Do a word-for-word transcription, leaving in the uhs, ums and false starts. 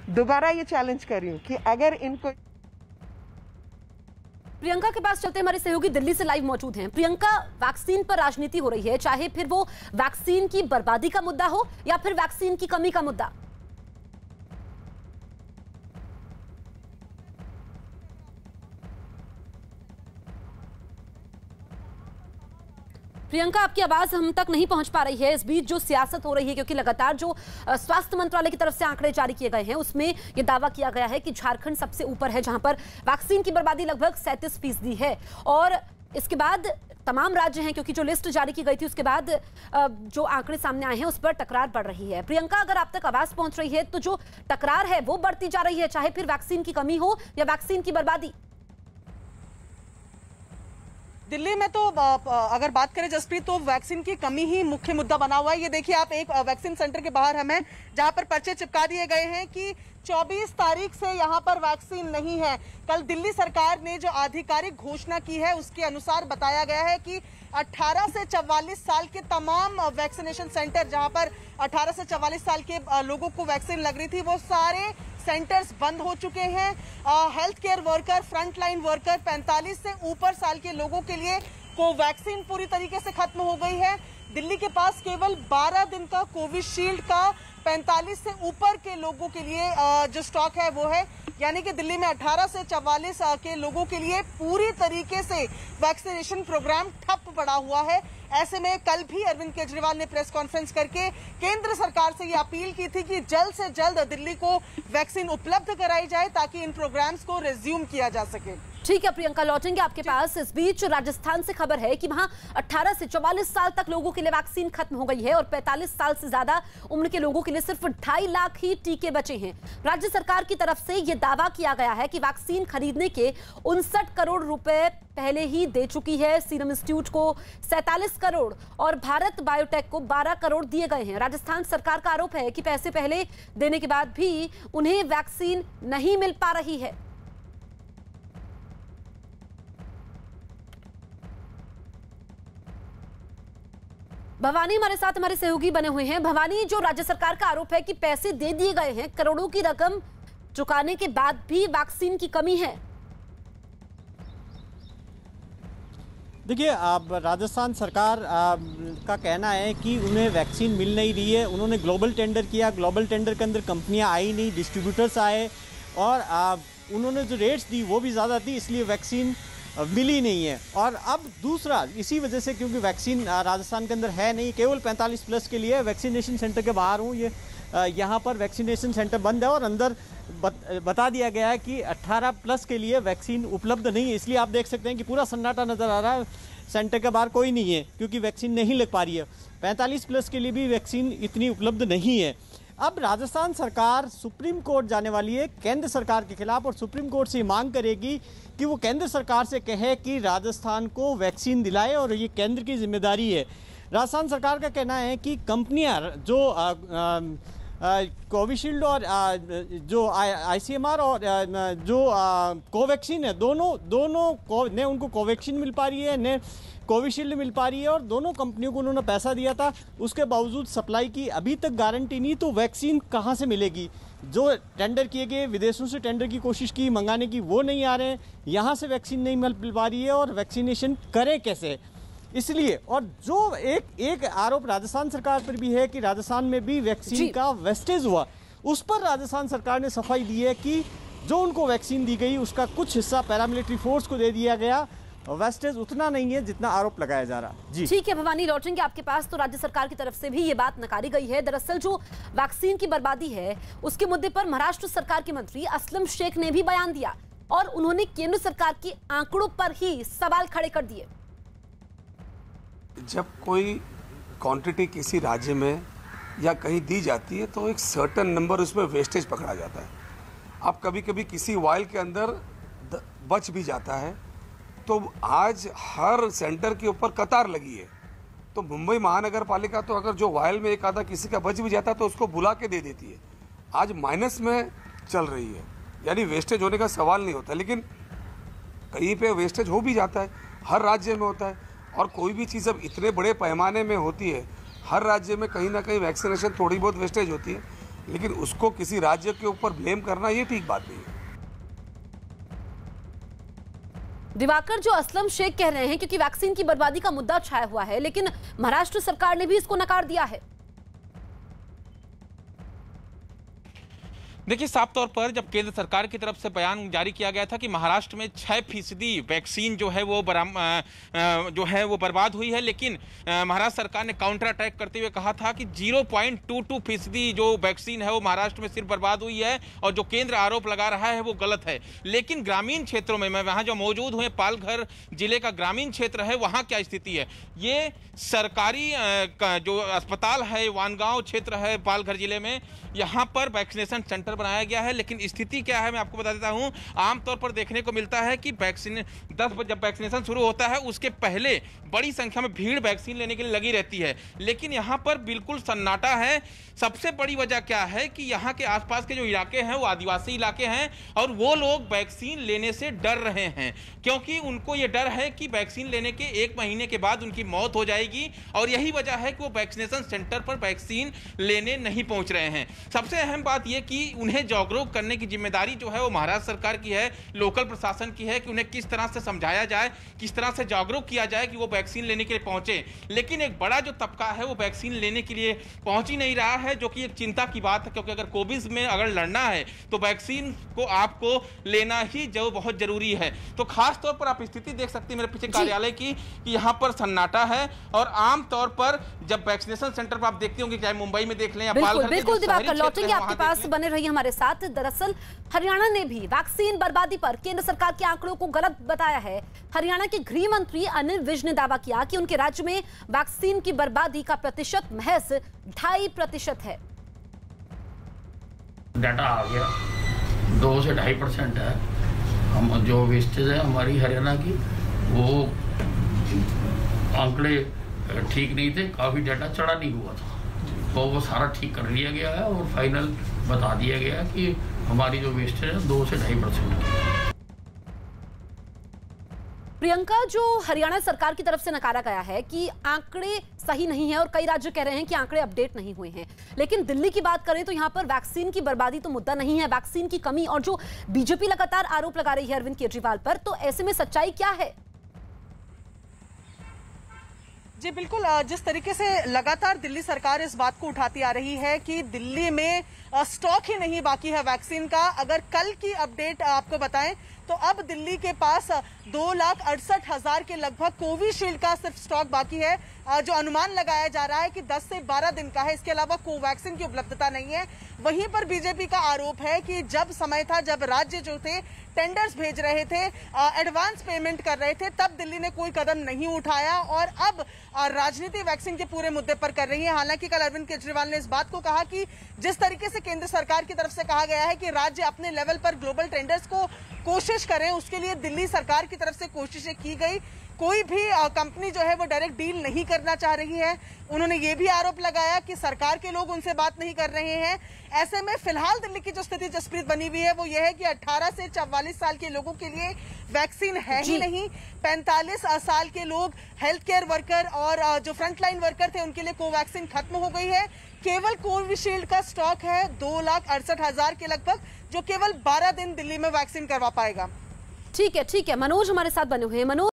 दोबारा ये चैलेंज कर रही हूँ कि अगर इनको। प्रियंका के पास चलते हमारे सहयोगी दिल्ली से लाइव मौजूद हैं। प्रियंका, वैक्सीन पर राजनीति हो रही है, चाहे फिर वो वैक्सीन की बर्बादी का मुद्दा हो या फिर वैक्सीन की कमी का मुद्दा। प्रियंका, आपकी आवाज हम तक नहीं पहुंच पा रही है। इस बीच जो सियासत हो रही है, क्योंकि लगातार जो स्वास्थ्य मंत्रालय की तरफ से आंकड़े जारी किए गए हैं उसमें यह दावा किया गया है कि झारखंड सबसे ऊपर है, जहां पर वैक्सीन की बर्बादी लगभग सैंतीस फीसदी है। और इसके बाद तमाम राज्य हैं, क्योंकि जो लिस्ट जारी की गई थी उसके बाद जो आंकड़े सामने आए हैं उस पर टकरार बढ़ रही है। प्रियंका, अगर आप तक आवाज पहुंच रही है तो जो टकरार है वो बढ़ती जा रही है, चाहे फिर वैक्सीन की कमी हो या वैक्सीन की बर्बादी। दिल्ली में तो अगर बात करें जसप्रीत, तो वैक्सीन की कमी ही मुख्य मुद्दा बना हुआ है। ये देखिए आप, एक वैक्सीन सेंटर के बाहर हमें जहां पर पर्चे चिपका दिए गए हैं कि चौबीस तारीख से यहां पर वैक्सीन नहीं है। कल दिल्ली सरकार ने जो आधिकारिक घोषणा की है उसके अनुसार बताया गया है कि अठारह से चवालीस साल के तमाम वैक्सीनेशन सेंटर, जहां पर अठारह से चवालीस साल के लोगों को वैक्सीन लग रही थी, वो सारे सेंटर्स बंद हो चुके हैं। Health care worker, front line worker, पैंतालीस से ऊपर साल के लोगों के लिए कोवैक्सीन पूरी तरीके से खत्म हो गई है। दिल्ली के पास केवल बारह दिन का कोविशील्ड का पैंतालीस से ऊपर के लोगों के लिए जो स्टॉक है वो है, यानी कि दिल्ली में अठारह से चवालीस के लोगों के लिए पूरी तरीके से वैक्सीनेशन प्रोग्राम ठप पड़ा हुआ है। ऐसे में कल भी अरविंद केजरीवाल ने प्रेस कॉन्फ्रेंस करके केंद्र सरकार से ये अपील की थी कि जल्द से जल्द दिल्ली को वैक्सीन उपलब्ध कराई जाए ताकि इन प्रोग्राम्स को रिज्यूम किया जा सके। ठीक है प्रियंका, लौटेंगे आपके पास। इस बीच राजस्थान से खबर है कि वहां अठारह से चौवालीस साल तक लोगों के लिए वैक्सीन खत्म हो गई है और पैंतालीस साल से ज्यादा उम्र के लोगों के लिए सिर्फ ढाई लाख ही टीके बचे हैं। राज्य सरकार की तरफ से यह दावा किया गया है कि वैक्सीन खरीदने के उनसठ करोड़ रुपए पहले ही दे चुकी है। सीरम इंस्टीट्यूट को सैंतालीस करोड़ और भारत बायोटेक को बारह करोड़ दिए गए हैं। राजस्थान सरकार का आरोप है कि पैसे पहले देने के बाद भी उन्हें वैक्सीन नहीं मिल पा रही है। भवानी हमारे साथ हमारे सहयोगी बने हुए हैं। भवानी, जो राज्य सरकार का आरोप है कि पैसे दे दिए गए हैं, करोड़ों की रकम चुकाने के बाद भी वैक्सीन की कमी है। देखिए, अब राजस्थान सरकार आ, का कहना है कि उन्हें वैक्सीन मिल नहीं रही है। उन्होंने ग्लोबल टेंडर किया, ग्लोबल टेंडर के अंदर कंपनियां आई नहीं, डिस्ट्रीब्यूटर्स आए और आ, उन्होंने जो रेट्स दी वो भी ज़्यादा थी, इसलिए वैक्सीन मिली नहीं है। और अब दूसरा, इसी वजह से क्योंकि वैक्सीन राजस्थान के अंदर है नहीं, केवल पैंतालीस प्लस के लिए वैक्सीनेशन सेंटर के बाहर हूँ, ये यहाँ पर वैक्सीनेशन सेंटर बंद है और अंदर बत, बता दिया गया है कि अठारह प्लस के लिए वैक्सीन उपलब्ध नहीं है। इसलिए आप देख सकते हैं कि पूरा सन्नाटा नज़र आ रहा है, सेंटर के बाहर कोई नहीं है क्योंकि वैक्सीन नहीं लग पा रही है। पैंतालीस प्लस के लिए भी वैक्सीन इतनी उपलब्ध नहीं है। अब राजस्थान सरकार सुप्रीम कोर्ट जाने वाली है केंद्र सरकार के खिलाफ और सुप्रीम कोर्ट से मांग करेगी कि वो केंद्र सरकार से कहे कि राजस्थान को वैक्सीन दिलाए और ये केंद्र की जिम्मेदारी है। राजस्थान सरकार का कहना है कि कंपनियां जो आ, आ, कोविशील्ड और आ, जो आईसीएमआर और आ, जो कोवैक्सीन है, दोनों दोनों को ने उनको कोवैक्सीन मिल पा रही है, ने कोविशील्ड मिल पा रही है और दोनों कंपनियों को उन्होंने पैसा दिया था, उसके बावजूद सप्लाई की अभी तक गारंटी नहीं, तो वैक्सीन कहाँ से मिलेगी? जो टेंडर किए गए, विदेशों से टेंडर की कोशिश की मंगाने की, वो नहीं आ रहे हैं, यहाँ से वैक्सीन नहीं मिल पा रही है और वैक्सीनेशन करें कैसे? इसलिए, और जो एक एक आरोप राजस्थान सरकार पर भी है कि राजस्थान में भी वैक्सीन का वेस्टेज हुआ, उस पर राजस्थान सरकार ने सफाई दी है कि जो उनको वैक्सीन दी गई उसका कुछ हिस्सा पैरामिलिट्री फोर्स को दे दिया गया, वेस्टेज उतना नहीं है जितना आरोप लगाया जा रहा। जी ठीक है भवानी, लौटेंगे आपके पास। तो राज्य सरकार की तरफ से भी ये बात नकारी गई है। दरअसल जो वैक्सीन की बर्बादी है उसके मुद्दे पर महाराष्ट्र सरकार के मंत्री असलम शेख ने भी बयान दिया और उन्होंने केंद्र सरकार के आंकड़ों पर ही सवाल खड़े कर दिए। जब कोई क्वांटिटी किसी राज्य में या कहीं दी जाती है तो एक सर्टेन नंबर उसमें वेस्टेज पकड़ा जाता है। अब कभी कभी किसी वायल के अंदर बच भी जाता है, तो आज हर सेंटर के ऊपर कतार लगी है। तो मुंबई महानगर पालिका तो अगर जो वायल में एक आधा किसी का बच भी जाता है तो उसको बुला के दे देती है। आज माइनस में चल रही है, यानी वेस्टेज होने का सवाल नहीं होता, लेकिन कहीं पे वेस्टेज हो भी जाता है, हर राज्य में होता है। और कोई भी चीज़ अब इतने बड़े पैमाने में होती है, हर राज्य में कहीं ना कहीं वैक्सीनेशन थोड़ी बहुत वेस्टेज होती है। लेकिन उसको किसी राज्य के ऊपर ब्लेम करना ये ठीक बात नहीं है। दिवाकर, जो असलम शेख कह रहे हैं क्योंकि वैक्सीन की बर्बादी का मुद्दा छाया हुआ है, लेकिन महाराष्ट्र सरकार ने भी इसको नकार दिया है। देखिए, साफ तौर पर जब केंद्र सरकार की तरफ से बयान जारी किया गया था कि महाराष्ट्र में छह फीसदी वैक्सीन जो है वो बराम जो है वो बर्बाद हुई है, लेकिन महाराष्ट्र सरकार ने काउंटर अटैक करते हुए कहा था कि जीरो पॉइंट टू टू फीसदी जो वैक्सीन है वो महाराष्ट्र में सिर्फ बर्बाद हुई है, और जो केंद्र आरोप लगा रहा है वो गलत है। लेकिन ग्रामीण क्षेत्रों में, मैं वहाँ जो मौजूद हुए पालघर जिले का ग्रामीण क्षेत्र है, वहाँ क्या स्थिति है? ये सरकारी जो अस्पताल है, वानगांव क्षेत्र है पालघर जिले में, यहाँ पर वैक्सीनेशन सेंटर बनाया गया है, लेकिन स्थिति क्या है मैं आपको बता देता हूं। आमतौर पर देखने को मिलता है कि वैक्सीन दस बजे जब वैक्सीनेशन शुरू होता है उसके पहले बड़ी संख्या में भीड़ वैक्सीन लेने के लिए लगी रहती है, लेकिन यहाँ पर बिल्कुल सन्नाटा है। सबसे बड़ी वजह क्या है कि यहाँ के आसपास के जो इलाके हैं वो आदिवासी इलाके हैं, और वो लोग वैक्सीन लेने से डर रहे हैं, क्योंकि उनको ये डर है कि वैक्सीन लेने के एक महीने के बाद उनकी मौत हो जाएगी, और यही वजह है कि वो वैक्सीनेशन सेंटर पर वैक्सीन लेने नहीं पहुंच रहे हैं। सबसे अहम बात यह कि उन्हें जागरूक करने की जिम्मेदारी जो है वो महाराष्ट्र सरकार की है, लोकल प्रशासन की है, कि उन्हें किस तरह से समझाया जाए, किस तरह से जागरूक किया जाए कि वो वैक्सीन लेने के लिए पहुंचे। लेकिन एक बड़ा जो तबका है वो वैक्सीन लेने के लिए पहुंच ही नहीं रहा है, जो कि एक चिंता की बात है, क्योंकि अगर कोविड में अगर लड़ना है तो वैक्सीन को आपको लेना ही जो बहुत जरूरी है। तो खास तौर पर आप स्थिति देख सकते हैं मेरे पीछे कार्यालय की, कि यहाँ पर सन्नाटा है, और आमतौर पर जब वैक्सीनेशन सेंटर पर आप देखते होंगे, चाहे मुंबई में देख लें या पालघर, बिल्कुल दिवाकर, लौटेंगे आपके पास, बने रहिए हमारे साथ। दरअसल हरियाणा ने भी वैक्सीन बर्बादी पर केंद्र सरकार के आंकड़ों को गलत बताया है। हरियाणा के गृह मंत्री अनिल विज ने दावा किया कि उनके राज्य में वैक्सीन की बर्बादी का प्रतिशत महज ढाई प्रतिशत है। डाटा आ गया, दो से ढाई परसेंट है। हम जो वेस्टेज है हमारी हरियाणा की, वो आंकड़े ठीक नहीं थे, काफी डाटा चढ़ा नहीं हुआ था, तो वो सारा ठीक कर लिया गया है और फाइनल बता दिया गया कि हमारी जो वेस्टेज है दो से ढाई परसेंट। प्रियंका, जो हरियाणा सरकार की तरफ से नकारा गया है कि आंकड़े सही नहीं है, और कई राज्य कह रहे हैं कि आंकड़े अपडेट नहीं हुए हैं, लेकिन दिल्ली की बात करें तो यहां पर वैक्सीन की बर्बादी तो मुद्दा नहीं है, वैक्सीन की कमी, और जो बीजेपी लगातार आरोप लगा रही है अरविंद केजरीवाल पर, तो ऐसे में सच्चाई क्या है? जी बिल्कुल, जिस तरीके से लगातार दिल्ली सरकार इस बात को उठाती आ रही है कि दिल्ली में स्टॉक ही नहीं बाकी है वैक्सीन का। अगर कल की अपडेट आपको बताएं तो अब दिल्ली के पास दो लाख अड़सठ हजार के लगभग कोविशील्ड का सिर्फ स्टॉक बाकी है, जो अनुमान लगाया जा रहा है कि दस से बारह दिन का है। इसके अलावा कोवैक्सीन की उपलब्धता नहीं है। वहीं पर बीजेपी का आरोप है कि जब समय था, जब राज्य जो थे टेंडर्स भेज रहे थे, एडवांस पेमेंट कर रहे थे, तब दिल्ली ने कोई कदम नहीं उठाया, और अब राजनीति वैक्सीन के पूरे मुद्दे पर कर रही है। हालांकि कल अरविंद केजरीवाल ने इस बात को कहा कि जिस तरीके से केंद्र सरकार की तरफ से कहा गया है कि राज्य अपने लेवल पर ग्लोबल टेंडर्स को कोशिश करें, उसके लिए दिल्ली सरकार की तरफ से कोशिशें की गई। कोई भी कंपनी जो है वो डायरेक्ट डील नहीं करना चाह रही है। उन्होंने ये भी आरोप लगाया कि सरकार के लोग उनसे बात नहीं कर रहे हैं। ऐसे में फिलहाल दिल्ली की जो स्थिति जसप्रीत बनी हुई है वो ये है कि अठारह से चौवालीस साल के लोगों के लिए वैक्सीन है ही नहीं। पैंतालीस साल के लोग, हेल्थ केयर वर्कर और जो फ्रंटलाइन वर्कर थे, उनके लिए कोवैक्सीन खत्म हो गई है। केवल कोविशील्ड का स्टॉक है दो लाख अड़सठ हजार के लगभग, जो केवल बारह दिन दिल्ली में वैक्सीन करवा पाएगा। ठीक है, ठीक है, मनोज हमारे साथ बने हुए हैं। मनोज,